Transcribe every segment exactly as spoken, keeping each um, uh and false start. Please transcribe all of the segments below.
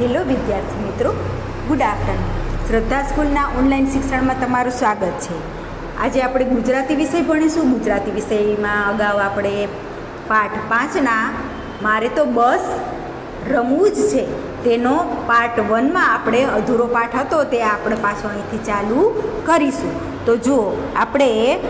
Hello વિદ્યાર્થી મિત્રો, good afternoon. શ્રદ્ધા સ્કૂલના ઓનલાઈન શિક્ષણમાં તમારું સ્વાગત છે. આજે આપણે ગુજરાતી વિષય ભણીશું. ગુજરાતી વિષયમાં અગાઉ આપણે પાઠ પાંચના મારે તો બસ રમવું જ છે તેનો પાર્ટ વનમાં આપણે અધૂરો પાઠ હતો તે આપણે પાછો અહીંથી ચાલુ કરીશું. તો જો આપણે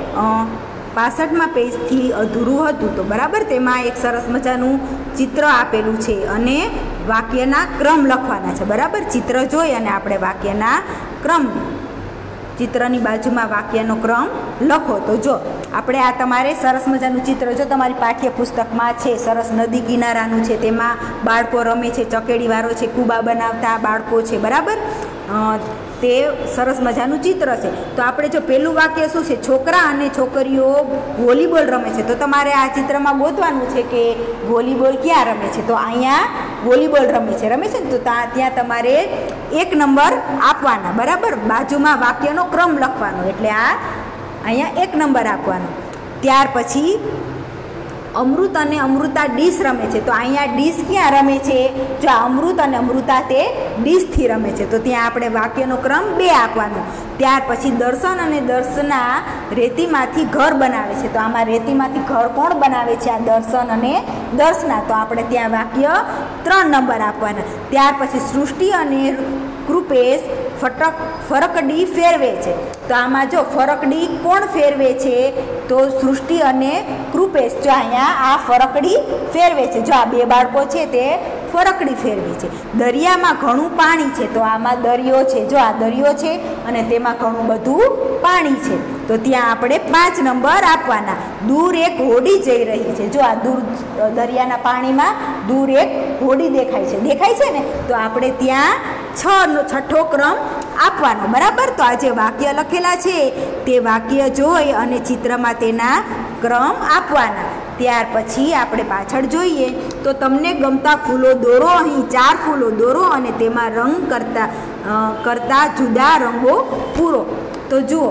પાસઠમાં પેજથી અધૂરું હતું તો બરાબર, તેમાં એક સરસ મજાનું ચિત્ર આપેલું છે અને વાક્યના ક્રમ લખવાના છે. બરાબર, ચિત્ર જોઈ અને આપણે વાક્યના ક્રમ, ચિત્રની બાજુમાં વાક્યનો ક્રમ લખો. તો જો આપણે આ તમારે સરસ મજાનું ચિત્ર જો તમારી પાઠ્યપુસ્તકમાં છે, સરસ નદી કિનારાનું છે, તેમાં બાળકો રમે છે, ચકેડીવાળો છે, કૂબા બનાવતા બાળકો છે. બરાબર, તે સરસ મજાનું ચિત્ર છે. તો આપણે જો પહેલું વાક્ય શું છે, છોકરા અને છોકરીઓ વોલીબોલ રમે છે. તો તમારે આ ચિત્રમાં ગોતવાનું છે કે વોલીબોલ ક્યાં રમે છે. તો અહીંયા વોલીબોલ રમે છે રમે છે ને તો ત્યાં તમારે એક નંબર આપવાના. બરાબર, બાજુમાં વાક્યનો ક્રમ લખવાનો, એટલે આ અહીંયા એક નંબર આપવાનો. ત્યાર પછી અમૃત અને અમૃતા ડીશ રમે છે. તો અહીંયા ડીશ ક્યાં રમે છે, જો અમૃત અને અમૃતા તે ડીશથી રમે છે, તો ત્યાં આપણે વાક્યનો ક્રમ બે આપવાનો. ત્યાર પછી દર્શન અને દર્શના રેતીમાંથી ઘર બનાવે છે. તો આમાં રેતીમાંથી ઘર કોણ બનાવે છે, આ દર્શન અને દર્શના, તો આપણે ત્યાં વાક્ય ત્રણ નંબર આપવાના. ત્યાર પછી સૃષ્ટિ અને કૃપેશ ફટક ફરકડી ફેરવે છે. તો આમાં જો ફરકડી કોણ ફેરવે છે, તો સૃષ્ટિ અને કૃપેશ જો અહીંયા આ ફરકડી ફેરવે છે. જો આ બે બાળકો છે તે ફરકડી ફેરવી છે. દરિયામાં ઘણું પાણી છે. તો આમાં દરિયો છે, જો આ દરિયો છે અને તેમાં ઘણું બધું પાણી છે, તો ત્યાં આપણે પાંચ નંબર આપવાના. દૂર એક હોડી જઈ રહી છે. જો આ દૂર દરિયાના પાણીમાં દૂર એક હોડી દેખાય છે દેખાય છે ને તો આપણે ત્યાં છ નો છઠ્ઠો ક્રમ આપવાનો. બરાબર, તો આ જે વાક્ય લખેલા છે તે વાક્ય જોઈ અને ચિત્રમાં તેના ક્રમ આપવાના. ત્યાર પછી આપણે પાછળ જોઈએ તો તમને ગમતા ફૂલો દોરો. અહીં ચાર ફૂલો દોરો અને તેમાં રંગ કરતા કરતા જુદા રંગો પૂરો. તો જુઓ,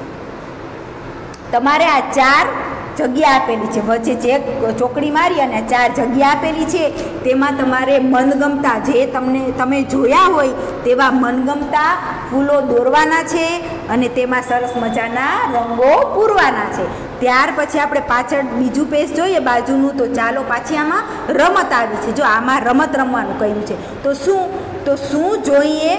તમારે આ ચાર જગ્યા આપેલી છે, વચ્ચે ચેક ચોકડી મારી અને ચાર જગ્યા આપેલી છે, તેમાં તમારે મનગમતા જે તમને તમે જોયા હોય તેવા મનગમતા ફૂલો દોરવાના છે અને તેમાં સરસ મજાના રંગો પૂરવાના છે. ત્યાર પછી આપણે પાછળ બીજું પેજ જોઈએ બાજુનું, તો ચાલો પાછી આમાં રમત આવી છે. જો આમાં રમત રમવાનું કહ્યું છે, તો શું તો શું જોઈએ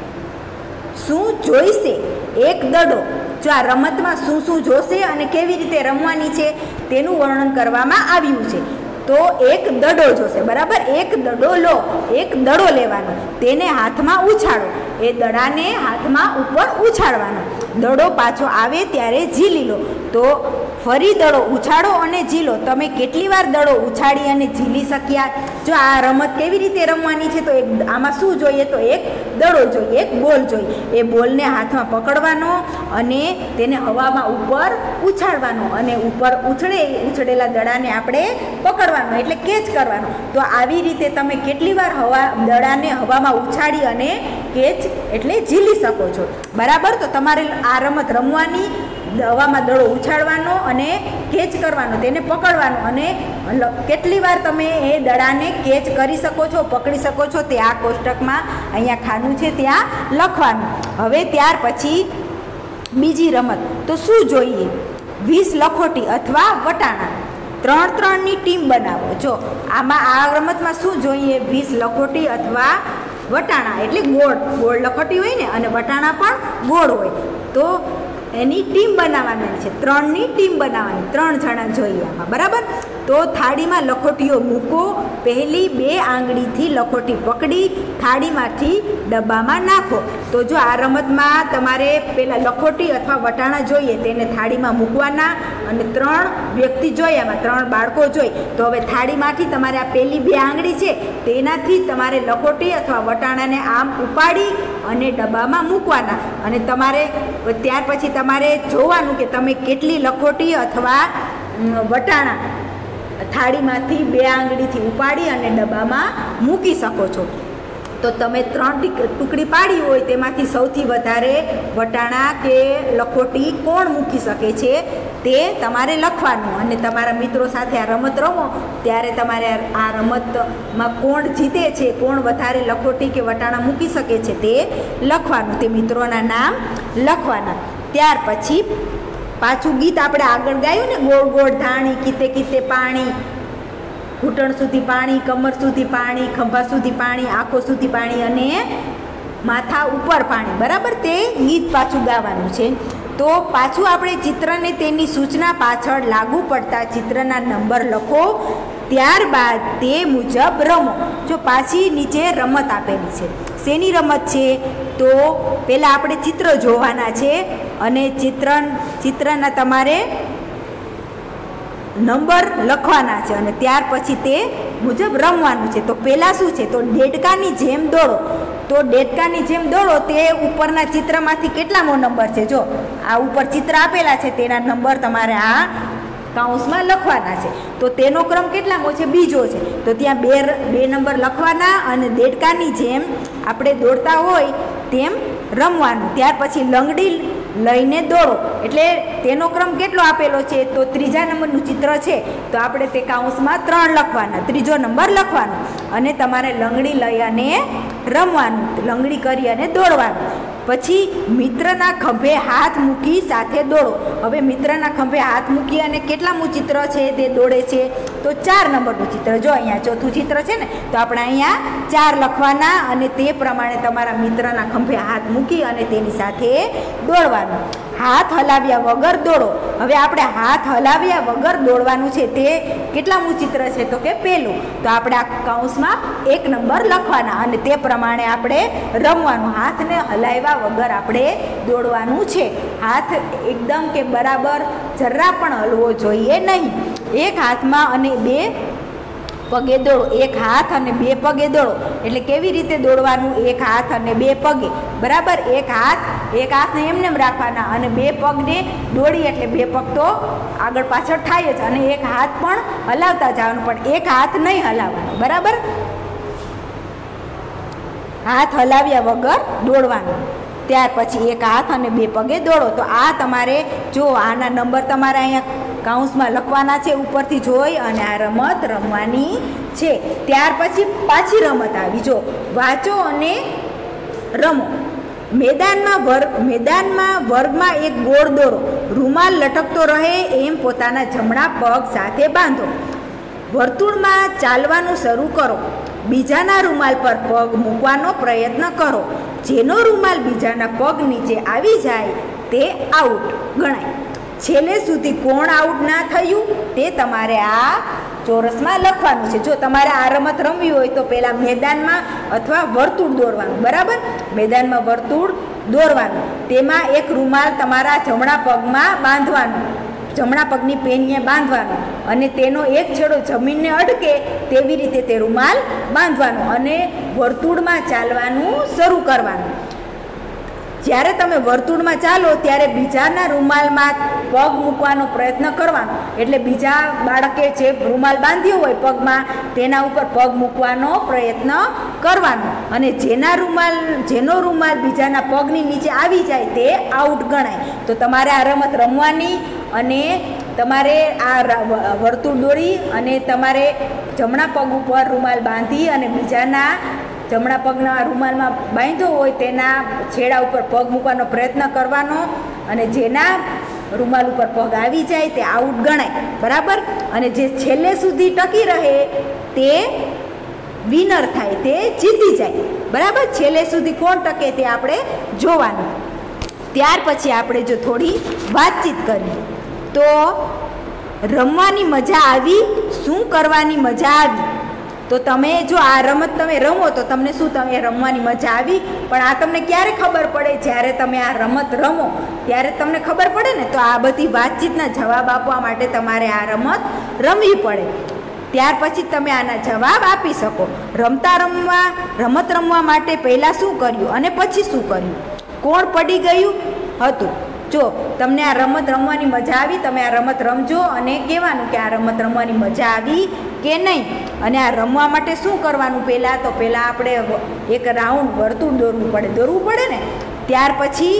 શું જોઈશે એક દડો. જો આ રમતમાં શું શું જોશે અને કેવી રીતે રમવાની છે તેનું વર્ણન કરવામાં આવ્યું છે. તો એક દડો જોશે. બરાબર, એક દડો લો, એક દડો લેવાનો, તેને હાથમાં ઉછાળો, એ દડાને હાથમાં ઉપર ઉછાળવાનો, દડો પાછો આવે ત્યારે ઝીલી લો. તો ફરી દડો ઉછાળો અને ઝીલો. તમે કેટલી વાર દડો ઉછાળી અને ઝીલી શક્યા. જો આ રમત કેવી રીતે રમવાની છે, તો એક આમાં શું જોઈએ, તો એક દડો જોઈએ, એક બોલ જોઈએ. એ બોલને હાથમાં પકડવાનો અને તેને હવામાં ઉપર ઉછાળવાનો અને ઉપર ઉછળે ઉછળેલા દડાને આપણે પકડવાનો, એટલે કેચ કરવાનો. તો આવી રીતે તમે કેટલી વાર હવા દડાને હવામાં ઉછાળી અને કેચ એટલે ઝીલી શકો છો. બરાબર, તો તમારે આ રમત રમવાની, હવામાં દડો ઉછાળવાનો અને કેચ કરવાનો, તેને પકડવાનો, અને કેટલી વાર તમે એ દડાને કેચ કરી શકો છો, પકડી શકો છો, તે આ કોષ્ટકમાં અહીંયા ખાનું છે ત્યાં લખવાનું. હવે ત્યાર પછી બીજી રમત, તો શું જોઈએ, વીસ લખોટી અથવા વટાણા. ત્રણ ત્રણની ટીમ બનાવો. જો આમાં આ રમતમાં શું જોઈએ, વીસ લખોટી અથવા વટાણા, એટલે ગોળ ગોળ લખોટી હોય ને અને વટાણા પણ ગોળ હોય, તો એની ટીમ બનાવવાની છે. ત્રણની ટીમ બનાવવાની, ત્રણ જણા જોઈએ આમાં. બરાબર, તો થાળીમાં લખોટીઓ મૂકો. પહેલી બે આંગળીથી લખોટી પકડી થાળીમાંથી ડબ્બામાં નાખો. તો જો આ રમતમાં તમારે પહેલાં લખોટી અથવા વટાણા જોઈએ તેને થાળીમાં મૂકવાના, અને ત્રણ વ્યક્તિ જોઈએ, આમાં ત્રણ બાળકો જોઈ, તો હવે થાળીમાંથી તમારે આ પહેલી બે આંગળી છે તેનાથી તમારે લખોટી અથવા વટાણાને આમ ઉપાડી અને ડબ્બામાં મૂકવાના. અને તમારે ત્યાર પછી તમારે જોવાનું કે તમે કેટલી લખોટી અથવા વટાણા થાળીમાંથી બે આંગળીથી ઉપાડી અને ડબ્બામાં મૂકી શકો છો. તો તમે ત્રણ ટુકડી પાડી હોય તેમાંથી સૌથી વધારે વટાણા કે લખોટી કોણ મૂકી શકે છે તે તમારે લખવાનું, અને તમારા મિત્રો સાથે આ રમત રમો ત્યારે તમારે આ રમતમાં કોણ જીતે છે, કોણ વધારે લખોટી કે વટાણા મૂકી શકે છે તે લખવાનું, તે મિત્રોના નામ લખવાના. ત્યાર પછી પાછું ગીત આપણે આગળ ગાયું ને, ગોળ ગોળ ધાણી, કીતે કીતે પાણી, ઘૂંટણ સુધી પાણી, કમર સુધી પાણી, ખંભા સુધી પાણી, આંખો સુધી પાણી અને માથા ઉપર પાણી. બરાબર, તે ગીત પાછું ગાવાનું છે. તો પાછું આપણે ચિત્રને તેની સૂચના પાછળ લાગુ પડતા ચિત્રના નંબર લખો, ત્યારબાદ તે મુજબ રમો. જો પાછી નીચે રમત આપેલી છે, શેની રમત છે? તો પહેલાં આપણે ચિત્ર જોવાના છે અને ચિત્ર ચિત્રના તમારે નંબર લખવાના છે અને ત્યાર પછી તે મુજબ રમવાનું છે. તો પહેલાં શું છે? તો દેડકાની જેમ દોડો. તો દેડકાની જેમ દોડો તે ઉપરના ચિત્રમાંથી કેટલામો નંબર છે? જો આ ઉપર ચિત્ર આપેલા છે તેના નંબર તમારે આ કાઉન્સમાં લખવાના છે. તો તેનો ક્રમ કેટલામો છે? બીજો છે. તો ત્યાં બે બે નંબર લખવાના અને દેડકાની જેમ આપણે દોડતા હોય તેમ રમવાનું. ત્યાર પછી લંગડી લઈને દોડો, એટલે તેનો ક્રમ કેટલો આપેલો છે? તો ત્રીજા નંબરનું ચિત્ર છે તો આપણે તે કાઉન્સમાં ત્રણ લખવાના, ત્રીજો નંબર લખવાનો અને તમારે લંગડી લઈ અને રમવાનું, લંગડી કરી અને દોડવાનું. પછી મિત્રના ખંભે હાથ મૂકી સાથે દોડો. હવે મિત્રના ખંભે હાથ મૂકી અને કેટલામું ચિત્ર છે તે દોડે છે? તો ચાર નંબરનું ચિત્ર. જો અહીંયા ચોથું ચિત્ર છે ને, તો આપણે અહીંયા ચાર લખવાના અને તે પ્રમાણે તમારા મિત્રના ખંભે હાથ મૂકી અને તેની સાથે દોડવાનું. હાથ હલાવ્યા વગર દોડો. હવે આપણે હાથ હલાવ્યા વગર દોડવાનું છે તે કેટલામું ચિત્ર છે? તો કે પહેલું. તો આપણે આ કાઉન્સમાં એક નંબર લખવાના અને તે પ્રમાણે આપણે રમવાનું. હાથને હલાવ્યા વગર આપણે દોડવાનું છે. હાથ એકદમ કે બરાબર જરા પણ હલવો જોઈએ નહીં. એક હાથમાં અને બે પગે દોડો. એક હાથ અને બે પગે દોડો. એટલે કેવી રીતે દોડવાનું? એક હાથ અને બે પગે. બરાબર, એક હાથ એક હાથને એમને એમ રાખવાના અને બે પગને દોડી એટલે બે પગ તો આગળ પાછળ થાય જ અને એક હાથ પણ હલાવતા જવાનું, પણ એક હાથ નહીં હલાવવાનો. બરાબર, હાથ હલાવ્યા વગર દોડવાનું. ત્યાર પછી એક હાથ અને બે પગે દોડો. તો આ તમારે જો આના નંબર તમારે અહીંયા કાઉન્સમાં લખવાના છે ઉપરથી જોઈ અને આ રમત રમવાની છે. ત્યાર પછી પાછી રમત આવી, જો વાંચો અને રમો. મેદાનમાં વર્ગ મેદાનમાં વર્ગમાં એક ગોળ દોરો. રૂમાલ લટકતો રહે એમ પોતાના જમણા પગ સાથે બાંધો. વર્તુળમાં ચાલવાનું શરૂ કરો. બીજાના રૂમાલ પર પગ મૂકવાનો પ્રયત્ન કરો. જેનો રૂમાલ બીજાના પગ નીચે આવી જાય તે આઉટ ગણાય. છેલ્લે સુધી કોણ આઉટ ના થયું તે તમારે આ ચોરસમાં લખવાનું છે. જો તમારે આ રમત રમવી હોય તો પહેલાં મેદાનમાં અથવા વર્તુળ દોરવાનું. બરાબર, મેદાનમાં વર્તુળ દોરવાનું. તેમાં એક રૂમાલ તમારા જમણા પગમાં બાંધવાનું, જમણા પગની પેનીએ બાંધવાનું અને તેનો એક છેડો જમીનને અડકે તેવી રીતે તે રૂમાલ બાંધવાનો અને વર્તુળમાં ચાલવાનું શરૂ કરવાનું. જ્યારે તમે વર્તુળમાં ચાલો ત્યારે બીજાના રૂમાલમાં પગ મૂકવાનો પ્રયત્ન કરવાનો. એટલે બીજા બાળકે જે રૂમાલ બાંધ્યો હોય પગમાં તેના ઉપર પગ મૂકવાનો પ્રયત્ન કરવાનો અને જેના રૂમાલ જેનો રૂમાલ બીજાના પગની નીચે આવી જાય તે આઉટ ગણાય. તો તમારે આ રમત રમવાની અને તમારે આ વર્તુળ દોરી અને તમારે જમણા પગ ઉપર રૂમાલ બાંધી અને બીજાના જમણા પગના રૂમાલમાં બાંધ્યો હોય તેના છેડા ઉપર પગ મૂકવાનો પ્રયત્ન કરવાનો અને જેના રૂમાલ ઉપર પગ આવી જાય તે આઉટ ગણાય. બરાબર, અને જે છેલ્લે સુધી ટકી રહે તે વિનર થાય, તે જીતી જાય. બરાબર, છેલ્લે સુધી કોણ ટકે તે આપણે જોવાનું. ત્યાર પછી આપણે જો થોડી વાતચીત કરીએ તો રમવાની મજા આવી, શું કરવાની મજા આવી. તો તમે જો આ રમત તમે રમો તો તમને શું તમે રમવાની મજા આવી, પણ આ તમને ક્યારે ખબર પડે? જ્યારે તમે આ રમત રમો ત્યારે તમને ખબર પડે ને. તો આ બધી વાતચીતના જવાબ આપવા માટે તમારે આ રમત રમવી પડે. ત્યાર પછી તમે આના જવાબ આપી શકો. રમતા રમવા રમત રમવા માટે પહેલાં શું કર્યું અને પછી શું કર્યું? કોણ પડી ગયું હતું? જો તમને આ રમત રમવાની મજા આવી, તમે આ રમત રમજો અને કહેવાનું કે આ રમત રમવાની મજા આવી કે નહીં. અને આ રમવા માટે શું કરવાનું? પહેલાં તો પહેલાં આપણે એક રાઉન્ડ વર્તુળ દોરવું પડે દોરવું પડે ને ત્યાર પછી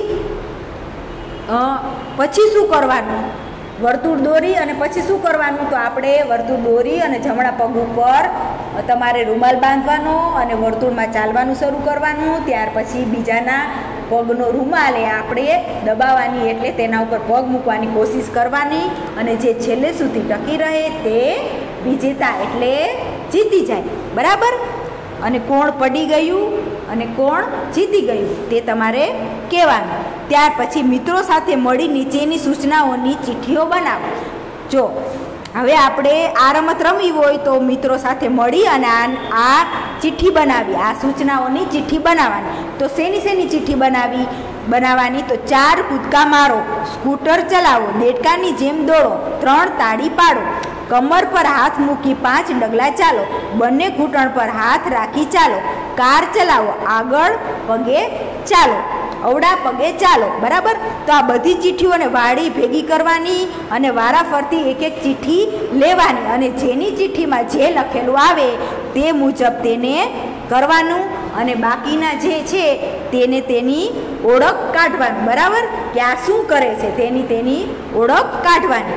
પછી શું કરવાનું? વર્તુળ દોરી અને પછી શું કરવાનું? તો આપણે વર્તુળ દોરી અને જમણા પગ ઉપર તમારે રૂમાલ બાંધવાનો અને વર્તુળમાં ચાલવાનું શરૂ કરવાનું. ત્યાર પછી બીજાના પગનો રૂમાલ એ આપણે દબાવવાની, એટલે તેના ઉપર પગ મૂકવાની કોશિશ કરવાની અને જે છેલ્લે સુધી ટકી રહે તે વિજેતા એટલે જીતી જાય. બરાબર? અને કોણ પડી ગયું અને કોણ જીતી ગયું તે તમારે કહેવાનું. ત્યાર પછી મિત્રો સાથે મળી નીચેની સૂચનાઓની ચિઠ્ઠીઓ બનાવો. જો હવે આપણે આ રમત રમવી હોય તો મિત્રો સાથે મળી અને આ આ ચિઠ્ઠી બનાવી, આ સૂચનાઓની ચિઠ્ઠી બનાવવાની. તો શેની શેની ચિઠ્ઠી બનાવી બનાવવાની? તો ચાર કૂદકા મારો, સ્કૂટર ચલાવો, દેડકાની જેમ દોડો, ત્રણ તાળી પાડો, કમર પર હાથ મૂકી પાંચ ડગલા ચાલો, બંને ઘૂંટણ પર હાથ રાખી ચાલો, કાર ચલાવો, આગળ પગે ચાલો, અવડા પગે ચાલો. બરાબર? તો આ બધી ચિઠ્ઠીઓને વાળી ભેગી કરવાની અને વારાફરતી એક એક ચિઠ્ઠી લેવાની અને જેની ચિઠ્ઠીમાં જે લખેલું આવે તે મુજબ તેને કરવાનું અને બાકીના જે છે તેને તેની ઓળખ કાઢવાની. બરાબર? કે આ શું કરે છે તેની તેની ઓળખ કાઢવાની.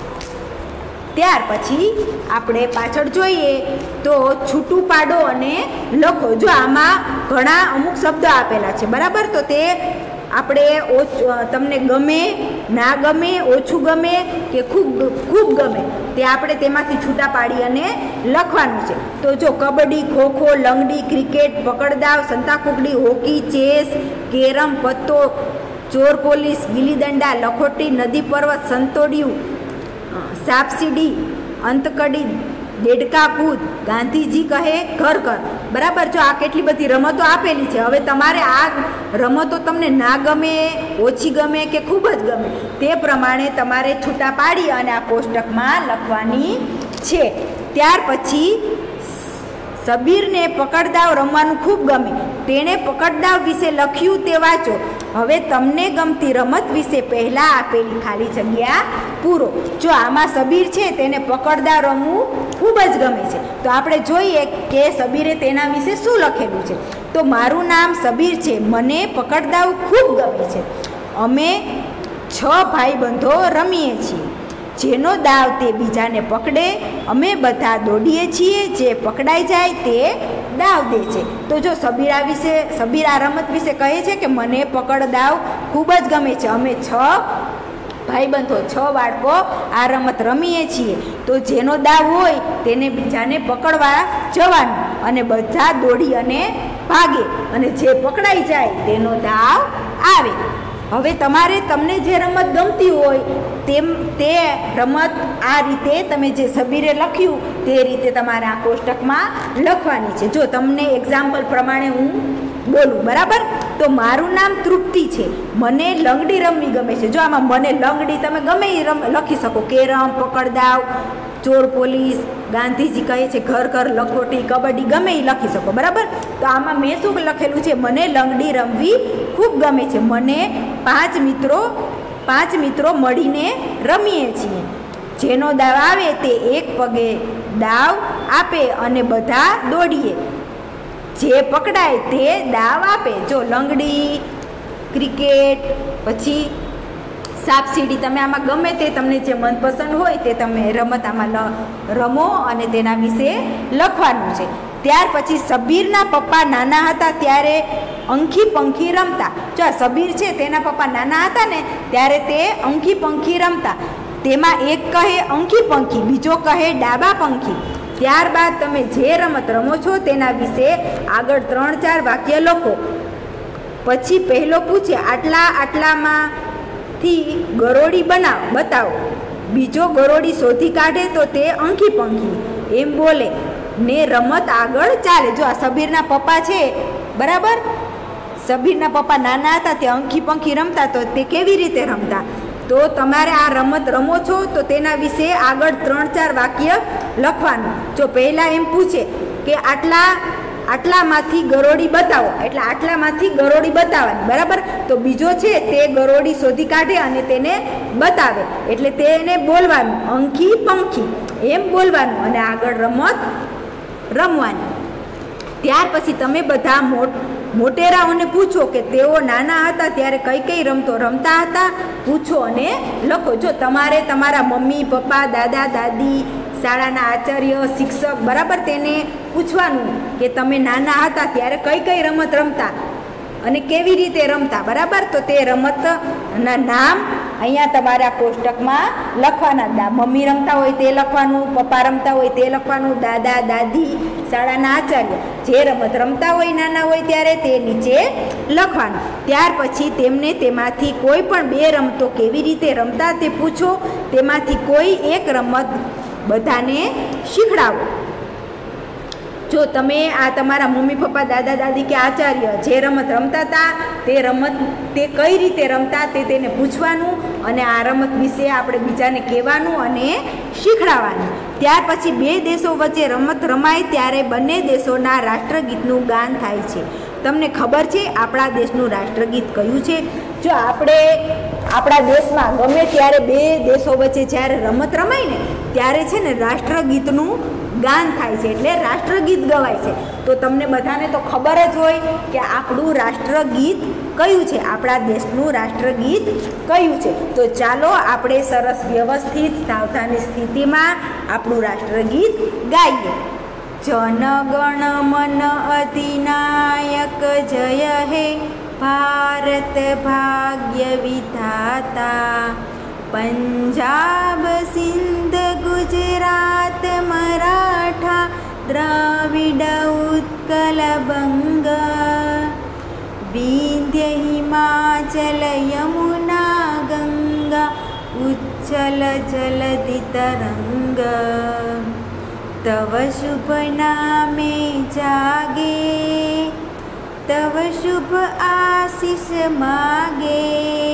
ત્યાર પછી આપણે પાછળ જોઈએ તો છૂટું પાડો અને લખો. જો આમાં ઘણા અમુક શબ્દો આપેલા છે. બરાબર? તો તે આપણે તમને ગમે, ના ગમે, ઓછું ગમે કે ખૂબ ખૂબ ગમે તે આપણે તેમાંથી છૂટા પાડી અને લખવાનું છે. તો જો કબડ્ડી, ખોખો, લંગડી, ક્રિકેટ, પકડદાવ, સંતાકુકડી, હોકી, ચેસ, કેરમ, પત્તો, ચોર પોલીસ, ગીલી દંડા, લખોટી, નદી પર્વત, સંતોડિયું, સાપસીડી, અંતકડી, દેડકા કૂદ, ગાંધીજી કહે ઘર ઘર. બરાબર? જો આ કેટલી બધી રમતો આપેલી છે. હવે તમારે આ રમતો તમને ના ગમે, ઓછી ગમે કે ખૂબ જ ગમે તે પ્રમાણે તમારે છૂટા પાડી અને આ કોષ્ટકમાં લખવાની છે. ત્યાર પછી સબીરને પકડદાવ રમવાનું ખૂબ ગમે, તેણે પકડદાવ વિશે લખ્યું તે વાંચો. હવે તમને ગમતી રમત વિશે પહેલાં આપેલી ખાલી જગ્યા પૂરો. જો આમાં સબીર છે તેને પકડદાવ રમવું ખૂબ જ ગમે છે. તો આપણે જોઈએ કે સબીરે તેના વિશે શું લખેલું છે. તો મારું નામ સબીર છે, મને પકડદાવ ખૂબ ગમે છે. અમે છ ભાઈબંધો રમીએ છીએ, જેનો દાવ તે બીજાને પકડે. અમે બધા દોડીએ છીએ, જે પકડાઈ જાય તે દાવ દે છે. તો જો સબીરા વિશે સબીર આ રમત વિશે કહે છે કે મને પકડ દાવ ખૂબ જ ગમે છે. અમે છ ભાઈબંધો છ બાળકો આ રમત રમીએ છીએ. તો જેનો દાવ હોય તેને બીજાને પકડવા જવાનું અને બધા દોડી અને ભાગે અને જે પકડાઈ જાય તેનો દાવ આવે. હવે તમારે તમને જે રમત ગમતી હોય તેમ તે રમત આ રીતે તમે જે સબીરે લખ્યું તે રીતે તમારે આ કોષ્ટકમાં લખવાની છે. જો તમને એક્ઝામ્પલ પ્રમાણે હું બોલું. બરાબર? તો મારું નામ તૃપ્તિ છે, મને લંગડી રમવી ગમે છે. જો આમાં મને લંગડી તમે ગમે એ રમ લખી શકો, કેરમ, પકડદાવ, ચોર પોલીસ, ગાંધીજી કહે છે ઘર ઘર, લખોટી, કબડ્ડી ગમે એ લખી શકો. બરાબર? તો આમાં મેં શું લખેલું છે? મને લંગડી રમવી ખૂબ ગમે છે. મને પાંચ મિત્રો પાંચ મિત્રો મળીને રમીએ છીએ. જેનો દાવ આવે તે એક પગે દાવ આપે અને બધા દોડીએ. જે પકડાય તે દાવ આપે. જો લંગડી, ક્રિકેટ, પછી સાપસીડી, તમે આમાં ગમે તે તમને જે મનપસંદ હોય તે તમે રમત આમાં રમો અને તેના વિશે લખવાનું છે. ત્યાર પછી સબીરના પપ્પા નાના હતા ત્યારે અંખી પંખી રમતા. જો આ સબીર છે તેના પપ્પા નાના હતા ને ત્યારે તે અંખી પંખી રમતા. તેમાં એક કહે અંખી પંખી, બીજો કહે ડાબા પંખી. ત્યારબાદ તમે જે રમત રમો છો તેના વિશે આગળ ત્રણ ચાર વાક્ય લખો. પછી પહેલો પૂછે આટલા આટલામાંથી ગરોળી બનાવ બતાવો. બીજો ગરોળી શોધી કાઢે તો તે અંખી પંખી એમ બોલે ને રમત આગળ ચાલે. જો આ સબીરના પપ્પા છે, બરાબર? સબીરના પપ્પા નાના હતા તે અંખી પંખી રમતા. તો તે કેવી રીતે રમતા? તો તમારે આ રમત રમો છો તો તેના વિશે આગળ ત્રણ ચાર વાક્ય લખવાનું. જો પહેલાં એમ પૂછે કે આટલા આટલામાંથી ગરોળી બતાવો, એટલે આટલામાંથી ગરોળી બતાવવાની. બરાબર? તો બીજો છે તે ગરોળી શોધી કાઢે અને તેને બતાવે, એટલે તેને બોલવાનું અંખી પંખી. એમ બોલવાનું અને આગળ રમત રમવાની. ત્યાર પછી તમે બધા મોટ મોટેરાઓને પૂછો કે તેઓ નાના હતા ત્યારે કઈ કઈ રમતો રમતા હતા, પૂછો અને લખો. જો તમારે તમારા મમ્મી પપ્પા દાદા દાદી શાળાના આચાર્ય શિક્ષક બરાબર તેને પૂછવાનું કે તમે નાના હતા ત્યારે કઈ કઈ રમત રમતા અને કેવી રીતે રમતા, બરાબર. તો તે રમતના નામ અહીંયા તમારા કોષ્ટકમાં લખવાના. મમ્મી રમતા હોય તે લખવાનું, પપ્પા રમતા હોય તે લખવાનું, દાદા દાદી શાળાના આચાર્ય જે રમત રમતા હોય નાના હોય ત્યારે તે નીચે લખવાનું. ત્યાર પછી તેમને તેમાંથી કોઈ પણ બે રમતો કેવી રીતે રમતા તે પૂછો. તેમાંથી કોઈ એક રમત બધાને શીખડાવો. જો તમે આ તમારા મમ્મી પપ્પા દાદા દાદી કે આચાર્ય જે રમત રમતા હતા તે રમત તે કઈ રીતે રમતા તે તેને પૂછવાનું અને આ રમત વિશે આપણે બીજાને કહેવાનું અને શીખડાવવાનું. ત્યાર પછી બે દેશો વચ્ચે રમત રમાય ત્યારે બંને દેશોના રાષ્ટ્રગીતનું ગાન થાય છે. તમને ખબર છે આપણા દેશનું રાષ્ટ્રગીત કયું છે? જો આપણે આપણા દેશમાં ગમે ત્યારે બે દેશો વચ્ચે જ્યારે રમત રમાય ને ત્યારે છે ને રાષ્ટ્રગીતનું ગાન થાય છે, એટલે રાષ્ટ્રગીત ગવાય છે. તો તમને બધાને તો ખબર જ હોય કે આપણું રાષ્ટ્રગીત કયું છે, આપણા દેશનું રાષ્ટ્રગીત કયું છે. તો ચાલો આપણે સરસ વ્યવસ્થિત સાવધાની સ્થિતિમાં આપણું રાષ્ટ્રગીત ગાઈએ. જન ગણ મન અધિનાયક જય હે ભારત ભાગ્ય વિધાતા, પંજાબ સિંધ ગુજરાત મરાઠા દ્રાવિડ ઉત્કલ બંગ, વિંધ્ય હિમાચલ યમુના ગંગા ઉચ્છલ જલધિ તરંગ, તવ શુભ નામે જાગે તવ શુભ આશીષ માગે,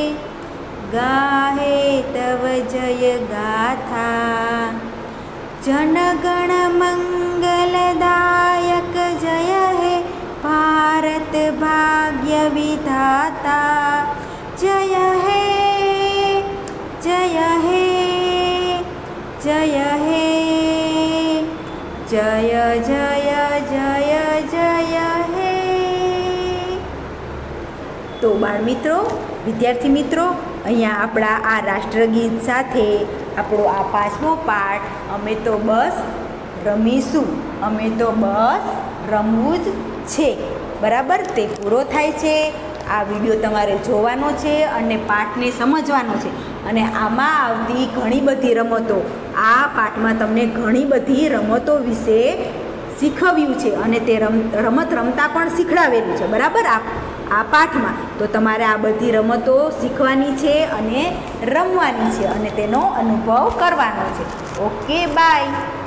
ગાહે તવ જય ગાથા, જનગણ મંગલદાયક જય હે ભારત ભાગ્ય વિધાતા, જય હે જય હે જય હે જય જય જય જય હે. તો બાળ મિત્રો, વિદ્યાર્થી મિત્રો, અહીંયા આપણા આ રાષ્ટ્રગીત સાથે આપણો આ પાંચમો પાઠ અમે તો બસ રમીશું, અમે તો બસ રમવું જ છે, બરાબર, તે પૂરો થાય છે. આ વિડીયો તમારે જોવાનો છે અને પાઠને સમજવાનો છે. અને આમાં આવતી ઘણી બધી રમતો, આ પાઠમાં તમને ઘણી બધી રમતો વિશે શીખવ્યું છે અને તે રમ રમત રમતા પણ શીખડાવેલું છે, બરાબર, આ આ પાઠમાં. તો તમારે આ બધી રમતો શીખવાની છે અને રમવાની છે અને તેનો અનુભવ કરવાનો છે. Okay, by.